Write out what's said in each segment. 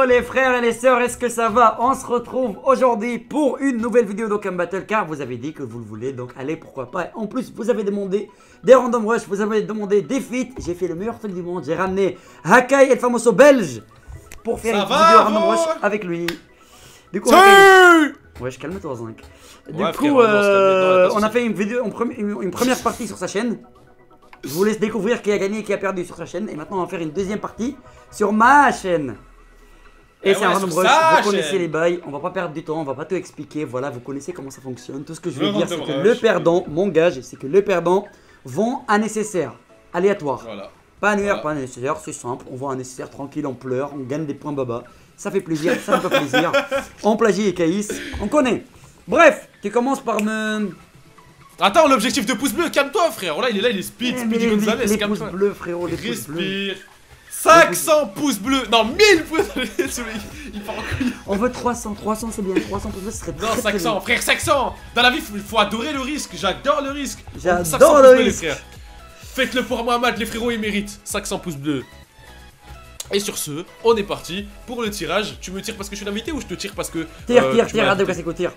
Hello les frères et les sœurs, est-ce que ça va? On se retrouve aujourd'hui pour une nouvelle vidéo d'Occam Battle car vous avez dit que vous le voulez, donc allez pourquoi pas. En plus vous avez demandé des random rush, vous avez demandé des feats. J'ai fait le meilleur truc du monde, j'ai ramené Hakai El Famoso belge pour faire une vidéo random rush avec lui. Du coup, wesh, calme-toi Zinc. Du coup, on a fait une vidéo, une première partie sur sa chaîne. Je vous laisse découvrir qui a gagné et qui a perdu sur sa chaîne. Et maintenant on va faire une deuxième partie sur ma chaîne. Et c'est un random rush, vous connaissez les bails, on va pas perdre du temps, on va pas tout expliquer. Voilà, vous connaissez comment ça fonctionne. Tout ce que je veux dire c'est que le perdant, mon gage, c'est que le perdant vend un nécessaire aléatoire. Voilà. Pas annuaire, pas un nécessaire, c'est simple. On vend un nécessaire tranquille, on pleure, on gagne des points baba. Ça fait plaisir, ça me fait plaisir. On plagie et caïs, on connaît. Bref, tu commences par me... Attends, l'objectif de pouce bleu, calme-toi frère. Là, il est speed, Speedy Gonzalez, calme-toi. Les pouces bleus, frérot, les pouces bleus. Respire. 500 pouces bleus. Non, 1000 pouces bleus. Il part en couille. On veut 300, 300 c'est bien. 300 pouces bleus, ce serait très Non, 500, frère, 500. Dans la vie, il faut adorer le risque. J'adore le risque. J'adore le risque. Faites-le pour Mohamed, les frérots, ils méritent 500 pouces bleus. Et sur ce, on est parti pour le tirage. Tu me tires parce que je suis l'invité ou je te tire parce que... Tire, arrête de casser tire.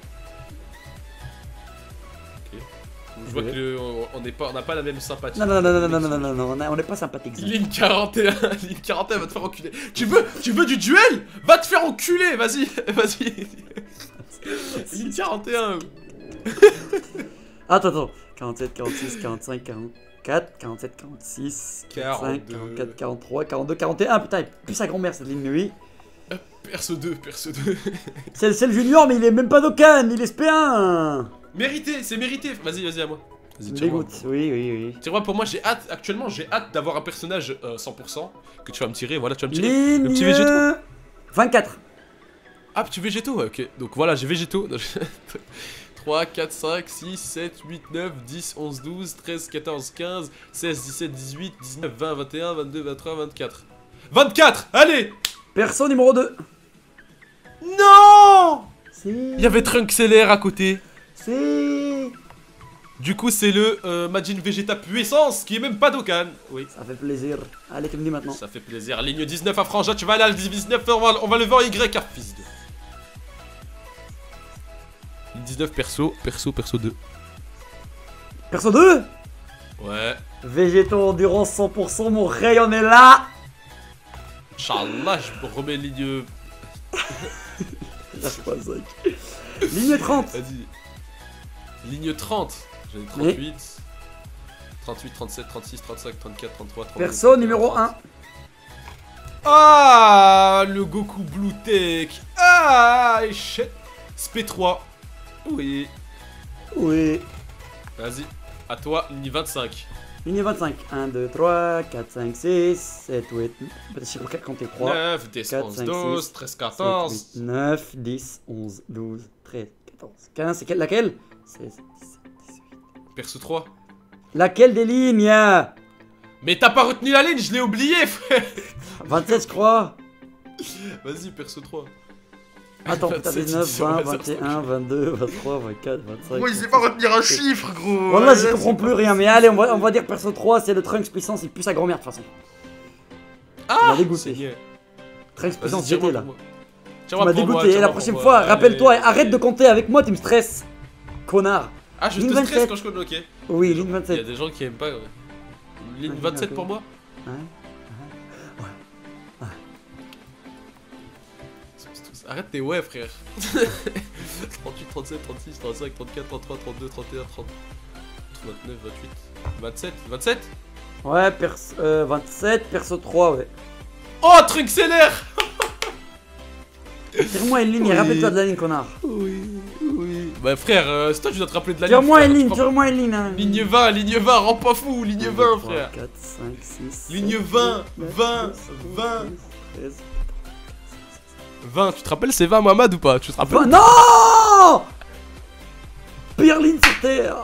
Je vois qu'on n'a pas la même sympathie. Non, on n'est pas sympathique. Ligne 41, ligne 41 va te faire enculer. Tu veux du duel? Va te faire enculer, vas-y, vas-y. Ligne 41. Attends, 47, 46, 45, 44, 47, 46, 45, 44, 43, 42, 41. Putain, il pue sa grand-mère cette ligne, oui. Perso 2. C'est le junior, mais il est même pas d'Occam, il est SP1. Mérité, c'est mérité. Vas-y à moi. Vas-y, dégoûte. Oui. Tire-moi, pour moi, j'ai hâte d'avoir un personnage 100% que tu vas me tirer. Voilà, tu vas me tirer ligne le petit végéto. 24. Ah, petit végéto, ouais, ok. Donc voilà, j'ai végéto. 3, 4, 5, 6, 7, 8, 9, 10, 11, 12, 13, 14, 15, 16, 17, 18, 19, 20, 21, 22, 23, 24. 24, allez. Perso numéro 2. Non. Il y avait Trunk CLR à côté. Du coup, c'est le Majin Vegeta Puissance qui est même pas Dokkan. Oui. Ça fait plaisir. Allez, tu me dis maintenant. Ça fait plaisir. Ligne 19 à Frangin, tu vas aller à la 19, on va le voir Y à fils de. Ligne 19 perso 2. Perso 2. Ouais. Végéto endurance 100%, mon rey, on est là. Inch'Allah, je remets ligne. Lâche pas, Zach. Ligne 30. Vas-y. Ligne 30. J'en ai 38. 38, 37, 36, 35, 34, 33, 34. Perso numéro 1. Ah, le Goku Blue Tech. Ah, shit. SP3. Oui. Vas-y. À toi, ligne 25. Ligne 25. 1, 2, 3, 4, 5, 6, 7, 8. Je sais pas compter 3. 9, 10, 11, 12, 13, 14. 7, 8, 9, 10, 11, 12, 13, 14, 15. C'est laquelle? 16, 17, 18. Perso 3. Laquelle des lignes? Mais t'as pas retenu la ligne, je l'ai oublié, frère. 27, je crois. Vas-y, perso 3. Attends, putain, 19, 20, 21, 22, 23, 24, 25. Moi, il sait pas retenir un chiffre, gros. Voilà, j'y comprends plus rien. Mais allez, on va dire perso 3, c'est le Trunks puissance, il pue sa grand-mère de toute façon. Ah, m'a dégoûté. Trunks puissance, j'étais là. Tu m'as dégoûté. Et la prochaine fois, rappelle-toi, arrête de compter avec moi, tu me stresses. Connard. Ah, je te stresse quand je compte, ok. Oui, ligne 27. Il y a des gens qui aiment pas. Ligne 27 pour moi. Arrête tes ouais, frère. 38, 37, 36, 35, 34, 33, 32, 31, 30, 29, 28, 27, 27. Ouais, 27, perso 3, ouais. Oh, Trunk CLR. Tire-moi une ligne et rappelle-toi de la ligne, connard. Oui. Bah frère, c'est toi qui dois te rappeler de la ligne. Tire-moi une ligne, hein. Ligne 20, rends pas fou, ligne 20, frère. 4, 5, 6. Ligne 20, 20, tu te rappelles c'est 20 Mohamed ou pas? Tu te rappelles? Non. Pire ligne sur terre.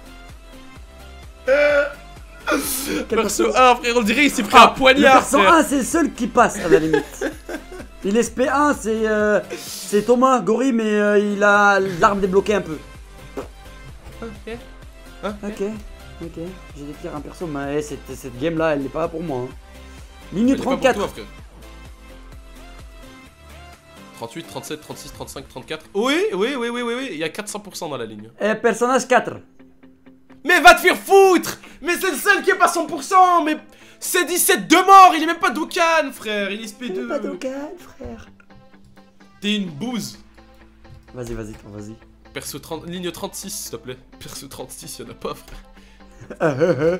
Perso 1, frère, on dirait il s'est pris un poignard. Perso 1, c'est le seul qui passe à la limite. Il est SP1, c'est Thomas Gori, mais il a l'arme débloquée un peu. Ok. J'ai des tirs un perso, mais cette game là, elle n'est pas pour moi. Hein. Ligne 34. 38, 37, 36, 35, 34. Oui, oui, oui, oui, oui, oui. Il y a 400% dans la ligne. Personnage 4. Mais va te faire foutre! Mais c'est le seul qui est pas 100%! Mais c'est 17 de mort! Il est même pas Dokkan, frère! Il est SP2! Pas Dokkan, frère. T'es une bouse! Vas-y, vas-y, vas-y. Perso 30, ligne 36, s'il te plaît. Perso 36, y'en a pas, frère.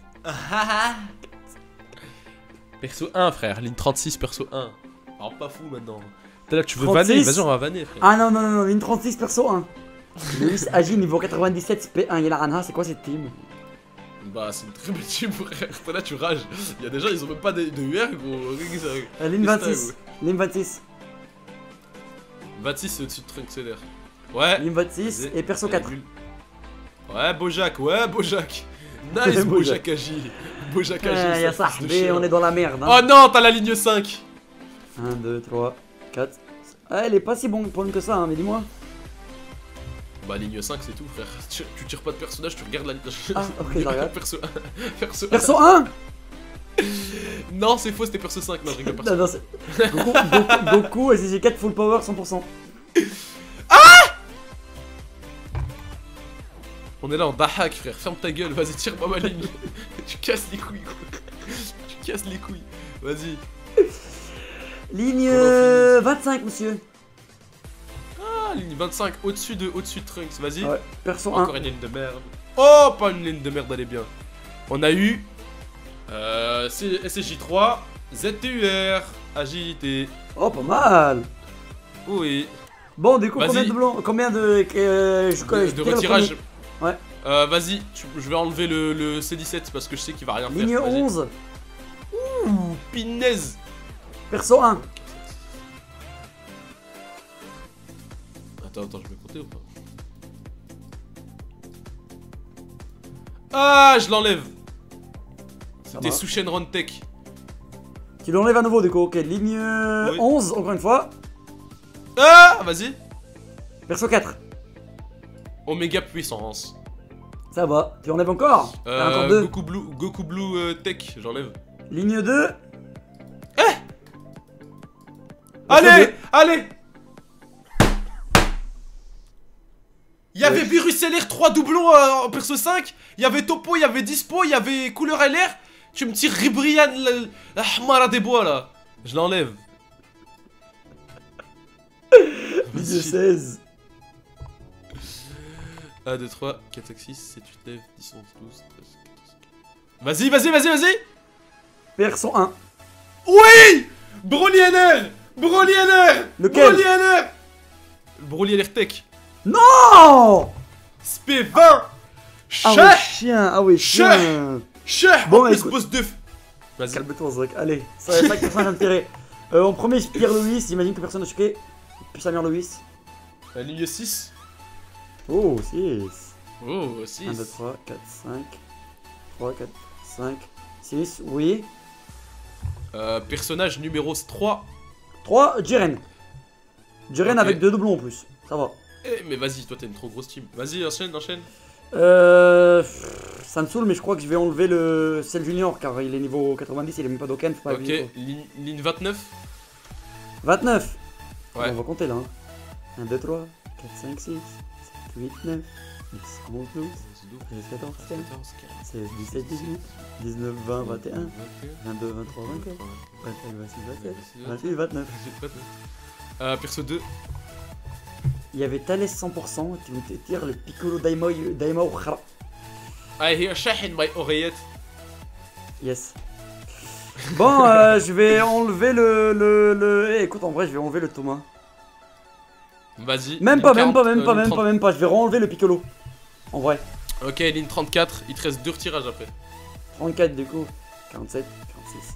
Perso 1, frère. Ligne 36, perso 1. Alors, pas fou maintenant. T'es là, tu veux 36. vanner? Vas-y, on va vanner, frère. Ah non, non, non, non, ligne 36, perso 1. Luis Agi, niveau 97, P1, Yela Anha, c'est quoi cette team? Bah, c'est une très belle team, frère. T'es là, tu rages. Il y a des gens, ils ont même pas de UR, gros. Ligne 26. Ligne 26. 26, c'est au-dessus de Trunks Ceder. Ouais. Ligne 26 et perso 4. Ouais, Bojack, ouais, Bojack. Nice, Bojack Agi. Bojack Agi. Y'a ça, on est dans la merde. Hein. Oh non, t'as la ligne 5. 1, 2, 3, 4. Ah, elle est pas si bonne que ça, hein, mais dis-moi. Bah, ligne 5, c'est tout, frère. Tu tires pas de personnage, tu regardes la ligne. Ah, ok, je regarde. Perso 1. Perso 1. Non, c'est faux, c'était perso 5. Non, je rigole, perso. Non, non, Goku, SG4 full power 100%. On est là en dahak, frère. Ferme ta gueule, vas-y, tire-moi ma ligne. Tu casses les couilles, quoi. Tu casses les couilles. Vas-y. Ligne 25, monsieur. Ah, ligne 25, au-dessus de Trunks, vas-y. Ouais, perso 1. Encore une ligne de merde. Oh, pas une ligne de merde, elle est bien. On a eu SSJ3, ZTUR, Agilité. Oh, pas mal. Oui. Bon, du coup, combien de blancs? Combien de. De retirage. Ouais. Vas-y, je vais enlever le C17 parce que je sais qu'il va rien faire. Ligne 11. Ouh, pinaise. Perso 1. Attends, je vais compter ou pas? Ah, je l'enlève. C'était Sushen Rontek. Tu l'enlèves à nouveau, du coup. Ok, ligne 11, encore une fois. Ah, vas-y. Perso 4. Oméga puissance. Ça va. Tu enlèves encore? Encore 2. Goku Blue Tech, j'enlève. Ligne 2. Allez, allez. Il y avait Virus LR 3 doublons en perso 5. Il y avait Topo, il y avait Dispo, il y avait Couleur LR. Tu me tires Ribrian, la Hamara des bois là. Je l'enlève. Ligne 16. 1, 2, 3, 4, 5, 6, 7, 8, 9, 10, 11, 12, 13, 14, 15. Vas-y. Perso 1. Oui. Broly LR. Broly LR. Lequel? Broly LR. Broly LR Tech. Non. SP 20. Ah ouais, chien. Ah ouais, chien. Bon, en plus, boss 2. Vas-y. Calme-toi, Zach. Allez, ça va pas que personne d'intérêt. En premier, je Pierre Louis. J'imagine que personne n'a choqué. Puis sa mère Louis. La ligne 6. Oh, 6. Oh, 6. 1, 2, 3, 4, 5. 3, 4, 5, 6. Oui. Personnage numéro 3. 3, Jiren. Jiren Ok. avec 2 doublons en plus. Ça va. Eh, mais vas-y, toi t'as une trop grosse team. Vas-y, enchaîne. Ça me saoule, mais je crois que je vais enlever le Cell Junior car il est niveau 90, il est même pas Dokkan. Faut pas Ok, abuser, ligne 29. 29. Ouais. On va compter là. 1, 2, 3, 4, 5, 6, 7, 8, 9, 10, 11, 12, 13, 14, 15, 16, 17, 18, 19, 20, 21, 22, 23, 24, 25, 26, 27, 28, 29. Perso 2. Il y avait Thales 100%, tu me tires le Piccolo Daimao Khara. I hear Shahin my oreillette. Yes. Bon, je vais enlever Eh, écoute, en vrai, je vais enlever le Thomas. Vas-y. Même pas, je vais renlever le Piccolo. En vrai. Ok, ligne 34, il te reste 2 retirages après. 34 du coup. 47, 46.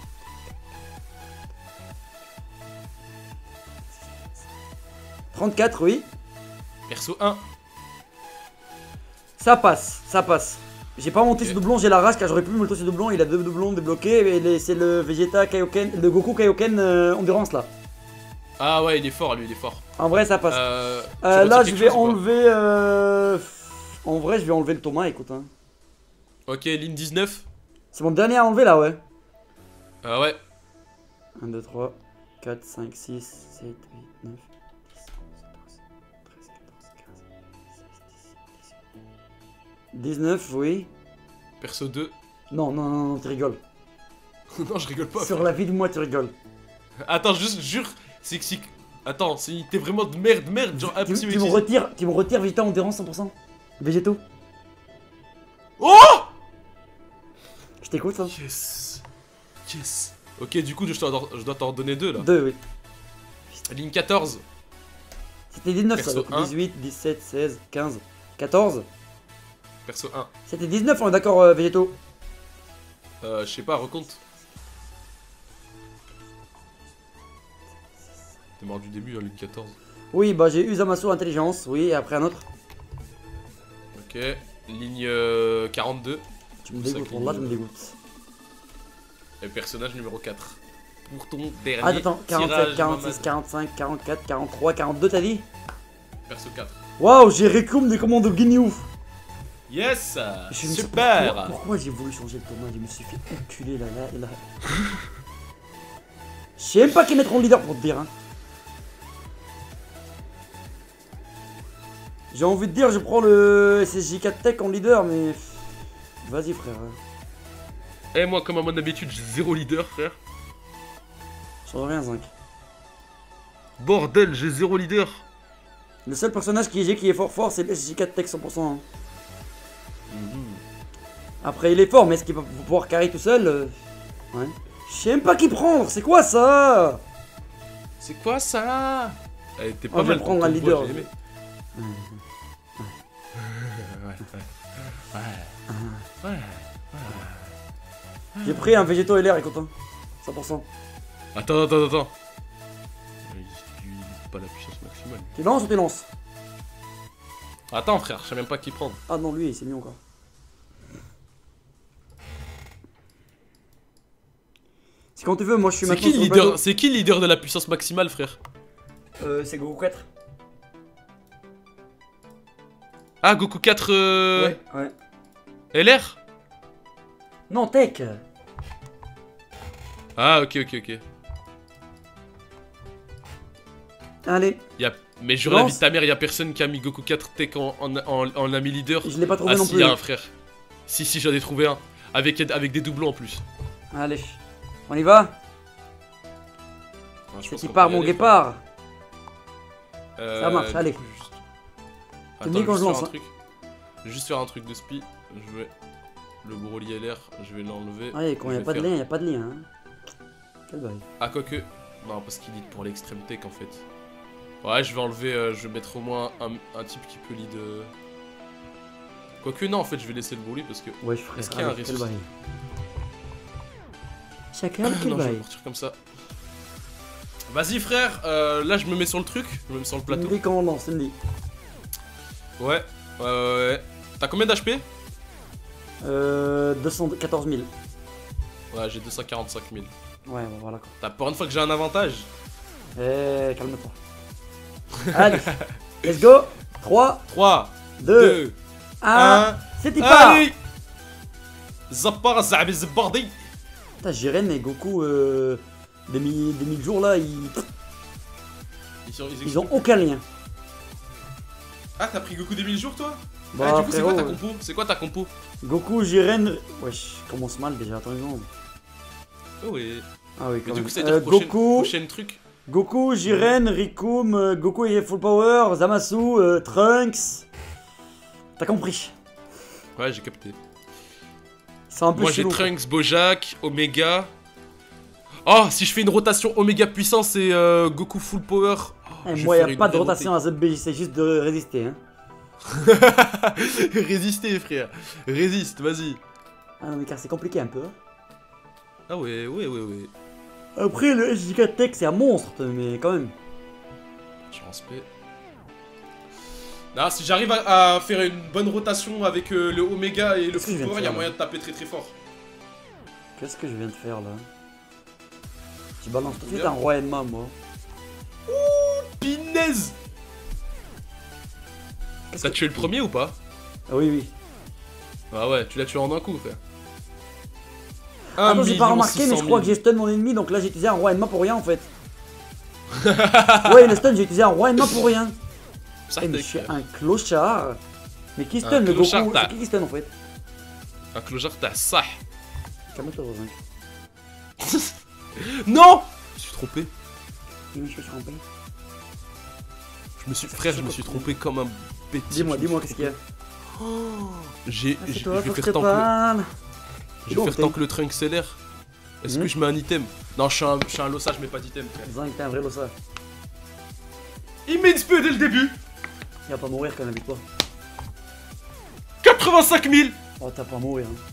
34, oui. Perso 1. Ça passe, ça passe. J'ai pas monté ce doublon, j'ai la rage car j'aurais pu monter ce doublon. Il a 2 doublons débloqués. Et c'est le Vegeta Kaioken, le Goku Kaioken Endurance là. Ah ouais, il est fort lui, il est fort. En vrai, ça passe. Là, je vais enlever. En vrai, je vais enlever le Thomas, écoute. Hein. Ok, ligne 19. C'est mon dernier à enlever là, ouais. Ouais. 1, 2, 3, 4, 5, 6, 7, 8, 9, 10, 11, 12, 13, 14, 15, 16, 17, 18, 19, oui. Perso 2. Non, non, non, non, tu rigoles. Non, je rigole pas. Sur la vie de moi, tu rigoles. Attends, juste, jure, c'est que si... Attends, t'es vraiment de merde, genre impossible Tu me retires Vegeta en terrain 100%. Végétaux. Oh! Je t'écoute, ça. Yes. Yes. Ok, du coup, je dois t'en donner 2 là. 2, oui. Ligne 14. C'était 19, ça. Perso Donc 1. 18, 17, 16, 15, 14. Perso 1. C'était 19, on est d'accord, Végétaux. Je sais pas, recompte. T'es mort du début, hein, ligne 14. Oui, bah j'ai eu Zamasu intelligence, oui, et après un autre. Ok, ligne 42. Tu me Ça dégoûtes, cligne. là, tu me dégoûtes. Et personnage numéro 4. Pour ton dernier Ah, attends, 47, tirage, 46, Mamad. 45, 44, 43, 42, t'as dit? Perso 4. Waouh, j'ai Rekum des commandes de Guignouf. Yes. Je ne sais Super. pas pourquoi j'ai voulu changer le tournoi, je me suis fait enculer là. Je sais même pas qui mettre en leader pour te dire, hein. J'ai envie de dire, je prends le SSJ4 Tech en leader, mais... Vas-y, frère. Et moi, comme à mon habitude, j'ai 0 leader, frère. Change rien, Zinc. Bordel, j'ai 0 leader. Le seul personnage qui est fort, c'est le SSJ4 Tech 100%. Hein. Après, il est fort, mais est-ce qu'il va pouvoir carry tout seul? Ouais. Je sais même pas qui prendre, c'est quoi ça? C'est quoi ça? Eh, t'es pas Je vais mal prendre ton un combo, leader. j'ai aimé. Ouais. J'ai pris un Végéto LR, écoute, hein. 100%. Attends. Il pas la puissance maximale. Tu lances ou tu lances? Attends, frère, je sais même pas qui prendre. Ah non, lui, il s'est mis encore. C'est quand tu veux, moi je suis C'est maintenant qui, sur le leader... C'est qui le leader de la puissance maximale, frère? C'est Goku 4. Ah, Goku 4 Ouais. LR? Non, Tech. Ah, ok. Allez, Mais je Lance. la vie de ta mère, y'a personne qui a mis Goku 4 Tech en ami leader. je l'ai pas trouvé Ah non si, plus. y'a un frère. Si, j'en ai trouvé un. Avec des doublons en plus. Allez, on y va? Ouais, je C'est pense qui qu'on part peut y mon aller, guépard. frère. Ça marche, Du allez. coup, juste- Tu me dis Attends, quand je juste lance, faire un hein. truc. Je vais juste faire un truc de spi. Je vais... Le Broly LR, je vais l'enlever. Ouais, quand Je y a vais pas de faire- lien, y a pas de lien. Hein. Quel bail. Ah, quoique. Non, parce qu'il lead pour l'extrême tech en fait. Ouais, je vais enlever. Je vais mettre au moins un type qui peut lead. Quoique, non, en fait, je vais laisser le Broly parce que. Ouais, je ferai. Est-ce qu'il y a un Allez, quel risque? bail. Chacun quel Non, je vais bail. partir comme ça. Vas-y, frère. Là, je me mets sur le truc. Je me mets sur le Tu me plateau. dis quand on lance, tu me dis. Ouais. T'as combien d'HP? 214 000. Ouais, j'ai 245 000. Ouais, bon, voilà quoi. T'as pour une fois que j'ai un avantage. Calme-toi. Allez, let's go. 3, 3, 2, 2, 1. 1. C'est y part. Allez! Zappara Zabi Zabardi. Putain, Jiren et Goku, des mille jours là, ils ont aucun lien. Ah, t'as pris Goku des 1000 jours, toi? Bah, Ah, du coup, c'est quoi ta frérot, compo? C'est quoi ta compo? Goku, Jiren. Wesh, commence mal déjà, attends une seconde. Oh, ouais. Ah oui, Mais quand du même. coup, c'est-à-dire Goku, prochaine truc. Goku, Jiren, Rikum, Goku est full power, Zamasu, Trunks. T'as compris? Ouais, j'ai capté. C'est un peu Moi, j'ai chelou. Trunks, Bojack, Omega. Oh, si je fais une rotation Omega puissance et Goku full power. Oh, Eh, je moi, vais y faire a une pas de vraie rotation à ZBJ, c'est juste de résister. Hein. Résister, frère. Résiste, vas-y. Ah non, mais car c'est compliqué un peu. Hein. Ah ouais. Après, le SJ4 Tech, c'est un monstre, mais quand même. Je respecte. Non, si j'arrive à faire une bonne rotation avec le Omega et le Qu'est-ce que je full viens de power, il y a faire, moyen de taper très fort. Qu'est-ce que je viens de faire là? Je balance tout de suite Bien. un roi Enma, moi. Pinaise! T'as tué le premier ou pas? Ah oui, oui. Ah ouais, tu l'as tué en un coup, frère. Attends, j'ai pas remarqué, mais je crois que j'ai stun mon ennemi, donc là j'ai utilisé un roi Enma pour rien en fait. Ouais, une stun, j'ai utilisé un roi et main pour rien. Ça, Eh, mais je suis un clochard. Mais qui stun le Goku? clochard, t'as. C'est qui stun en fait? Un clochard, t'as ça. Calme-toi, Rosin. Non! Je me suis trompé. Je me suis trompé. Frère, je me suis trompé comme un bêtise. Dis-moi, qu'est-ce qu'il y a? Je vais C'est toi, faut que je faire te tant que parle. je vais faire tant que le Trunk s'élère. Est-ce que je mets un item? Non, je suis un lossage, mais pas d'item. Zang, t'es un vrai lossage. Il met une spé dès le début. Il va pas mourir quand même avec toi. 85 000. Oh, t'as pas mourir. Hein.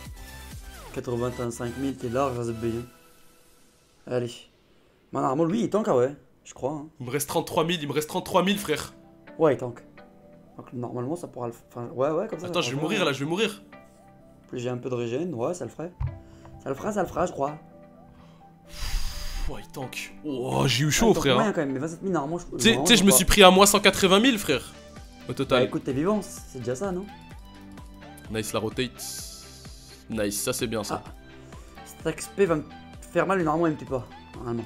85 000, t'es large, ZB. Allez. Bah, normalement, lui, il tank, ah ouais. Je crois. Hein. Il me reste 33 000, frère. Ouais, il tank. Donc, normalement, ça pourra le. Enfin, ouais, comme ça. Attends, ça je vais pourra mourir faire. là, je vais mourir. Plus j'ai un peu de régène, ouais, ça le ferait. Ça le fera, je crois. Oh, il tank. Oh, j'ai eu Ah, chaud, il tank frère. moyen Hein. quand même, mais 27 000, normalement, je. Tu sais, je me suis pris à moi 180 000, frère. Au Bah total. écoute, t'es vivant, c'est déjà ça, non? Nice, la rotate. Nice, ça c'est bien ça. Ah. Cet XP va me faire mal, mais normalement, il me tue pas. Normalement.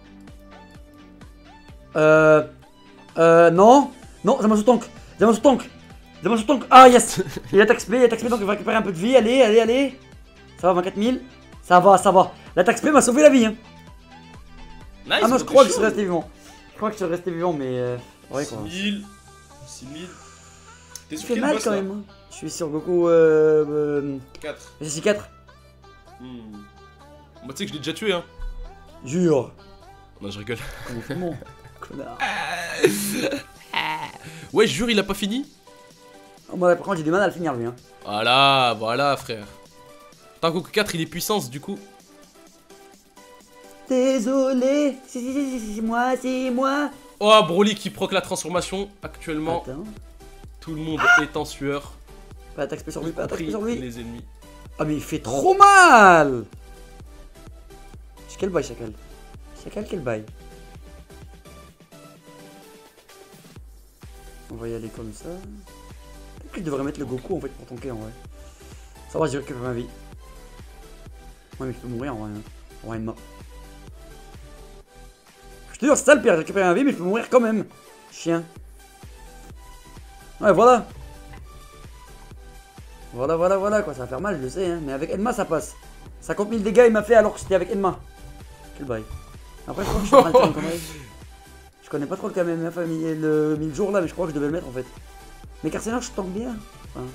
Non. Non, ça m'a sous tank. Ah, yes. Il attaque XP, donc il va récupérer un peu de vie. Allez. Ça va, 24 000. Ça va. L'attaque XP m'a sauvé la vie. Hein. Nice, Ah non, je crois que je suis resté vivant. Mais ouais, quoi. 6 000. T'es Ça sur fait quel mal boss quand là? même. Hein. Je suis sur Goku. 4. Je suis 4. Bah, tu sais que je l'ai déjà tué, hein. Jure. Non, je rigole. Comment connard. Ouais, je jure, il a pas fini. Oh, moi, par contre, j'ai du mal à le finir, lui. Hein. Voilà, frère. Tant Goku 4, il est puissance, du coup. Désolé, c'est moi. Oh, Broly qui proc la transformation. Actuellement, Attends. tout le monde est en sueur. Pas attaque spé sur lui, Y compris sur lui. les ennemis. Ah mais il fait trop mal. Quel bail, Chacal? Quel bail? On va y aller comme ça. Peut-être que je devrais mettre le Goku en fait pour tanker en vrai. Ça va, j'ai récupéré ma vie. Ouais mais je peux mourir en vrai. Hein. En vrai, mort. Je te jure, c'est ça le pire, j'ai récupéré ma vie mais je peux mourir quand même. Chien. Ouais, voilà. Voilà quoi, ça va faire mal, je le sais, hein. Mais avec Enma ça passe. 50 000 dégâts il m'a fait alors que j'étais avec Enma. Quel bail. Après je crois que je suis en train de faire une connerie. Je connais pas trop le KMF le 1000 jours là, mais je crois que je devais le mettre en fait. Mais Carcénor je tank bien. Enfin,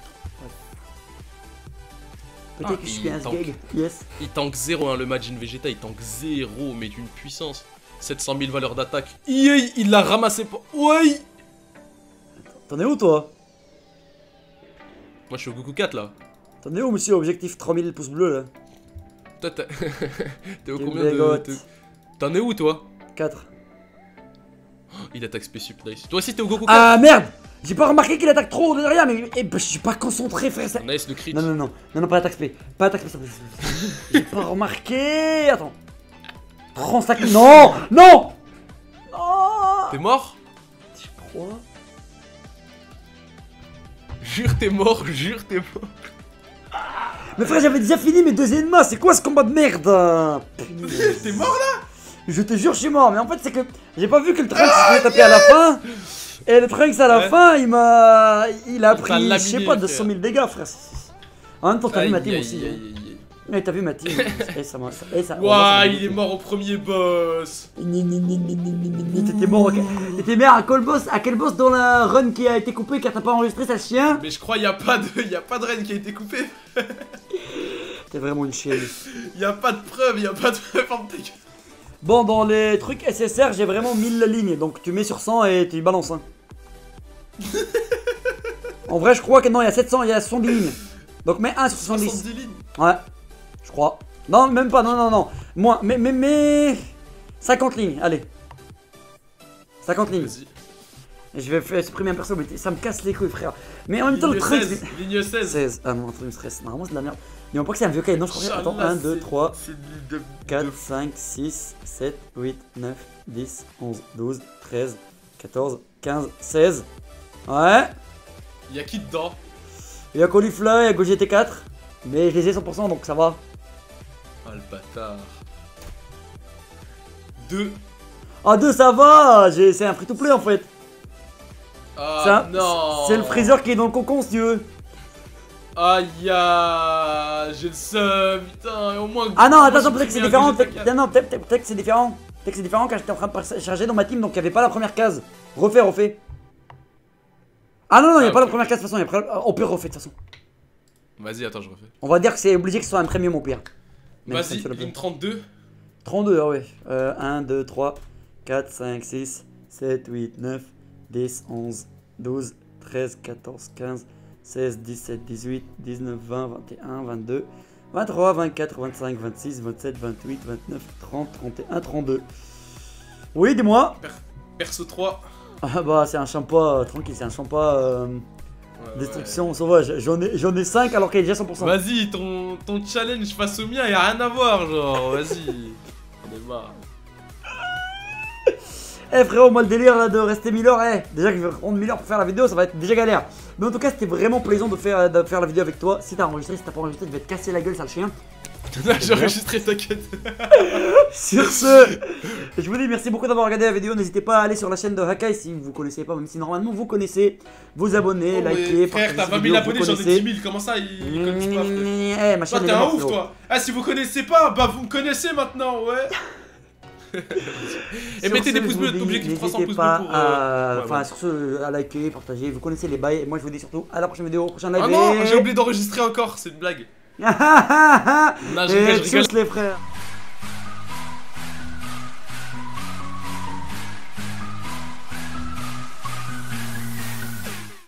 ouais. Peut-être que je suis un sgeg, yes. Il tank 0, hein, le Majin Vegeta, il tank 0, mais d'une puissance. 700 000 valeurs d'attaque. Il l'a ramassé pas. Ouais. T'en es où toi? Moi je suis au Goku 4 là. T'en es où monsieur, objectif 3000 pouces bleus là? Toi t'es au Quel combien de... bégote. T'en es où toi? 4. Il attaque spécial, nice. Toi aussi t'es au Goku 4. Ah merde! J'ai pas remarqué qu'il attaque trop de derrière, mais je suis pas concentré frère. Ça... Nice le crit. Non, pas l'attaque spé. Pas l'attaque spé. J'ai pas remarqué. Attends. 35. Non! Non! T'es mort? Je crois. Jure t'es mort, Mais frère, j'avais déjà fini mes deux ennemis. C'est quoi ce combat de merde? T'es mort là? Je te jure, je suis mort. Mais en fait, c'est que j'ai pas vu que le Trunks s'est tapé à la fin. Et le Trunks à la fin, il a pris, je sais pas, 200 000 dégâts, frère. En même temps, t'as vu ma team aussi. Mais t'as vu ma team. Et ça, Ouah, il est mort au premier boss. T'étais mort. T'étais mort à quel boss dans la run qui a été coupée car t'as pas enregistré, ça chien? Mais je crois y a pas de reine qui a été coupée. T'es vraiment une chienne. Y a pas de preuve, en ta gueule. Bon, dans les trucs SSR, j'ai vraiment 1000 lignes, donc tu mets sur 100 et tu balances. Hein. En vrai, je crois que non, il y a 700, il y a 70 lignes. Donc mets 1 sur 70. 70 lignes. Ouais, je crois. Non, même pas, non. Moins, mais 50 lignes, allez. 50 lignes. Vas-y. Je vais faire supprimer un perso, mais ça me casse les couilles, frère. Mais en même temps, le truc. Ligne 16. 16. Ah non, il me stresse. Normalement, c'est de la merde. Mais on pas que c'est un vieux cahier. Non, je crois que. Attends, 1, 2, 3, 4, 5, 6, 7, 8, 9, 10, 11, 12, 13, 14, 15, 16. Ouais. Y'a qui dedans? Il y a Caulifla, il y a GT4. Mais je les ai 100% donc ça va. Ah le bâtard. 2. Ah 2 ça va, c'est un free to play en fait. Ah non. C'est le freezer qui est dans le cocon si tu veux. Aïe, j'ai le seum, putain, au moins. Ah non, attends, peut-être que c'est différent. Non, peut-être que c'est différent. Peut-être que c'est différent quand j'étais en train de charger dans ma team, donc il n'y avait pas la première case. Refais. Ah non, il n'y a pas la première case de toute façon, on peut refaire de toute façon. Vas-y, attends, je refais. On va dire que c'est obligé que ce soit un premium au pire. Vas-y, ligne 32. 32, ah ouais. 1, 2, 3, 4, 5, 6, 7, 8, 9, 10, 11, 12, 13, 14, 15, 16, 17, 18, 19, 20, 21, 22, 23, 24, 25, 26, 27, 28, 29, 30, 31, 32. Oui, dis-moi. Perso 3. Ah bah c'est un champa tranquille, c'est un champa destruction sauvage. J'en ai 5 alors qu'il est déjà 100%. Vas-y, ton challenge face au mien, y'a rien à voir, genre, vas-y. On est marre. Eh frérot, moi le délire là de rester 1000 heures, déjà que je vais prendre 1000 heures pour faire la vidéo, ça va être déjà galère. Mais en tout cas, c'était vraiment plaisant de faire la vidéo avec toi. Si t'as enregistré, si t'as pas enregistré, tu vas te casser la gueule, sale chien. J'ai enregistré, t'inquiète. Sur ce, je vous dis merci beaucoup d'avoir regardé la vidéo. N'hésitez pas à aller sur la chaîne de Hakai si vous connaissez pas, même si normalement vous connaissez. Vous abonner, liker, frère, t'as 20 000 abonnés, j'en ai 10 000. Comment ça, ils connaissent pas, frère? Eh, ma chaîne toi, t'es un ouf, toi. Ah, si vous connaissez pas, bah vous me connaissez maintenant, ouais. Et mettez des pouces bleus, l'objectif 300 pouces bleus pour. Enfin, sur ce, à liker, partager. Vous connaissez les bails. Et moi, je vous dis surtout à la prochaine vidéo, au prochain live. Ah non, j'ai oublié d'enregistrer encore, c'est une blague. Et tous les frères.